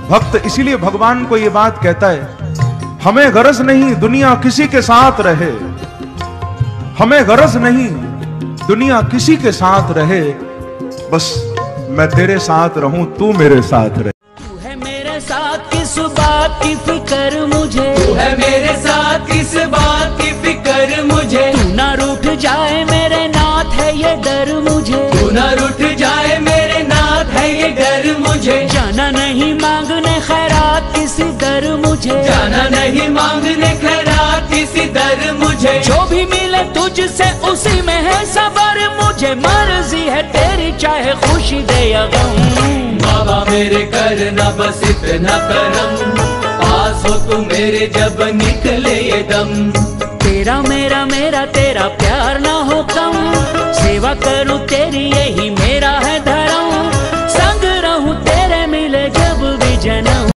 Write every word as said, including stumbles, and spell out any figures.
भक्त इसीलिए भगवान को ये बात कहता है, हमें गरज नहीं दुनिया किसी के साथ रहे, हमें गरज नहीं दुनिया किसी के साथ रहे, बस मैं तेरे साथ रहूं, तू मेरे साथ रहे। तू है मेरे साथ किस बात की फिक्र मुझे, तू है मेरे साथ किस बात की फिक्र मुझे, तू ना रूठ जाए मेरे नाथ है ये डर मुझे, तू ना रूठ जाए मेरे नाथ है ये डर मुझे, जाना नहीं मांगने खैरात किसी दर मुझे, जाना नहीं मांगने खैरात किसी दर मुझे, जो भी मिले तुझसे उसी में है सबर मुझे, मर्जी है तेरी चाहे खुशी दे या गम। बाबा मेरे करना बस इतना करम, पास हो तू मेरे जब निकले ये दम, तेरा मेरा मेरा तेरा प्यार ना हो कम, सेवा करूं तेरी यही मेरा है धर्म।